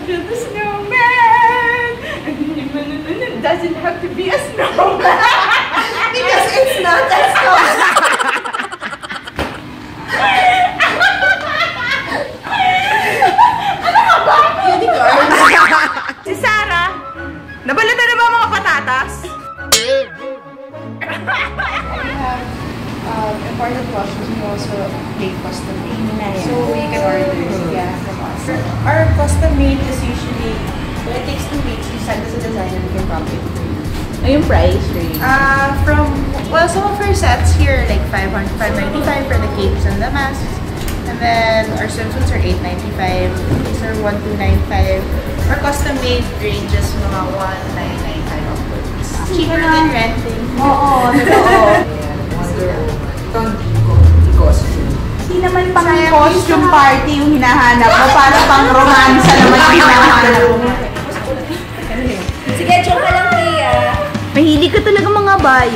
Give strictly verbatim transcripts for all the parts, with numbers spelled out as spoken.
build a snowman. Doesn't have to be a snowman. Because it's not a snowman. Ano ka ba? Unicorn. Si Sarah, nabalatan na ba ang mga patatas? Um, important questions, we also make custom made. So you can order yeah, from us. Our custom made is usually, well, it takes two weeks. You send us a design and we can copy it for you. Yung price range? Uh, from, well, some of our sets here like five ninety-five for the capes and the masks. And then our swimsuits are eight ninety-five. These are one two ninety-five. Our custom made ranges mga one nine ninety-five upwards. Cheaper than renting. Oo, totoo. Hindi naman pang costume party yung hinahanap mo, para pang romansa naman yung hinahanap mo. Sige, joke ka lang, Rhea. Mahilig ka talaga mga bayo.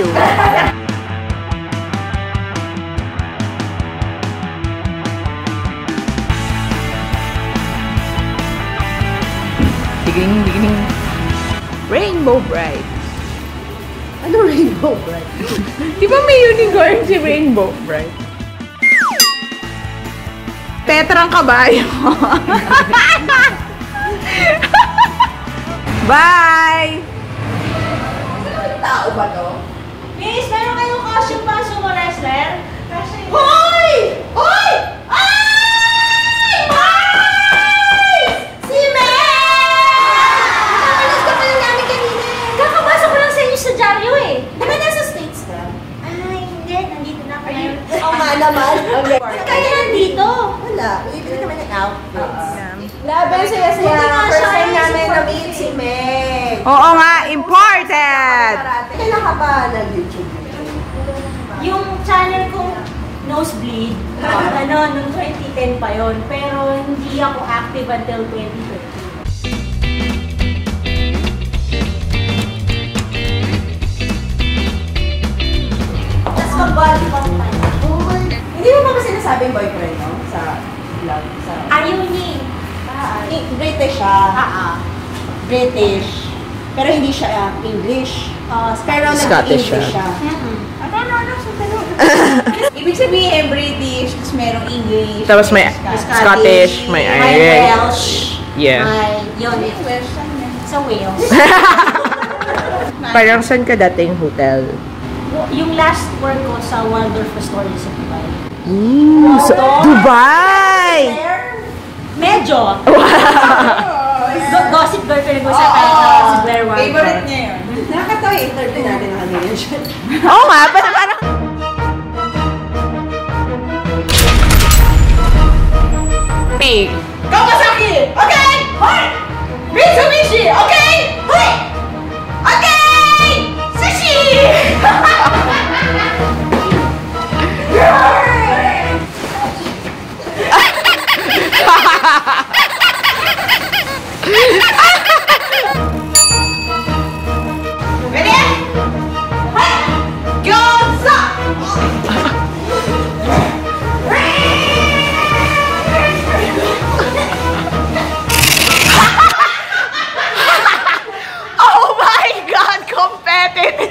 Beginning, beginning. Rainbow Bright. Ano Rainbow Bright? Di ba may unicorn si Rainbow Bright? Petrang kabayo. Bye! Tao ba to? Miss, meron kayong costume pa sumo wrestler? Hoy! Hoy! Ay! Ay! Si Mel! Nakamalas ka pala namin kanina. Kakabasa ko lang sa inyo sa dyaryo eh. Di ba nasa States ka? Ay, hindi. Nandito na ako ngayon. Oo nga naman. Okay. Kaya nandito. Wala. Bibili kami ng outfits. Laban Saya-saya. First time namin na-meet si Meg. Oo nga, imported! Kailan ka ba nag-YouTube? Yung channel kong Nosebleed, ano, noong twenty ten pa yon. Pero hindi ako active until twenty thirteen. Tapos mag-body pang tayo. Hindi mo ba ba sinasabing boyfriend, no? Sa vlog? Sa... Ayaw niya eh. Eh, British siya. Ah, ah. British. Pero hindi siya uh, English. Uh, Pero Scottish nag-English siya. siya. Mm-hmm. Ano, ano, ano? Sa tanong. Ibig sabihin, British, tapos merong English. Tapos may Scottish, may May Irish. Welsh. Yeah. May, yun. May Welsh yan. Sa Wales. Parang saan ka dating hotel? Yung last work ko sa Waldorf Astoria sa Dubai. Ooh, sa Dubai! Medyo. Go- Gossip Girl pinag-usapan Oo, na si Blair Waldorf. favorite niya yun. Nakakatawa yung interview natin ng kanina siya. Oo nga, parang parang... Pig. Kawasaki! Okay! Hoy! Mitsubishi! Okay! Hoy! Okay! Sushi! Ready? Hey! Gyoza! Oh my God! Competitive!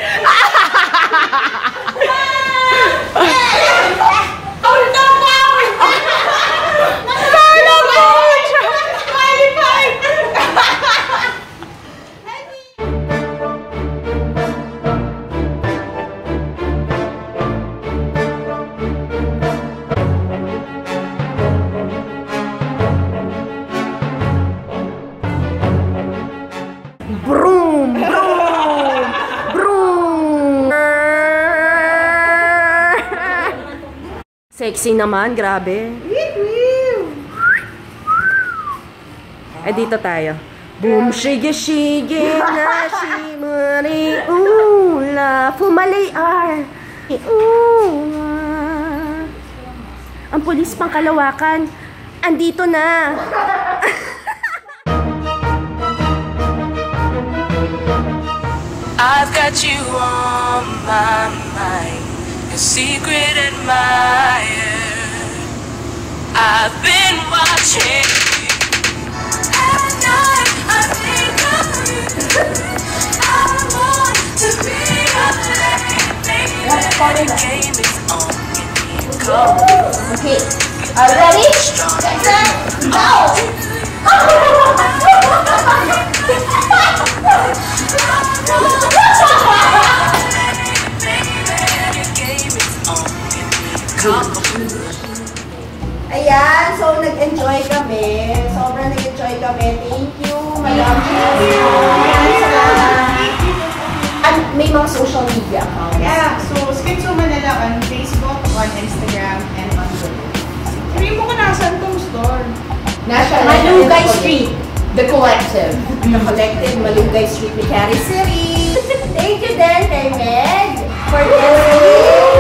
Broom! Broom! Broom! Sexy naman, grabe. Eh, dito tayo. Boom, shige, shige, na, shimari, ula, fumalay, ar. Ula. Ang pulis pang Kalawakan, andito na. I've got you on my mind, a secret admirer. I've been watching you. And I Okay. Are you ready? Set, go! Ayan, so nag-enjoy kami. Sobrang nag-enjoy kami. Thank you, Madam Ayan, salamat. And may mga social media accounts. Yeah, so Schizo Manila on Facebook, on Instagram, and on Twitter. Sabihin mo ka nasan tong store? Nasa Malugay Street. The Collective. The Collective, Malugay Street, Licari City. Thank you din kay Meg for this.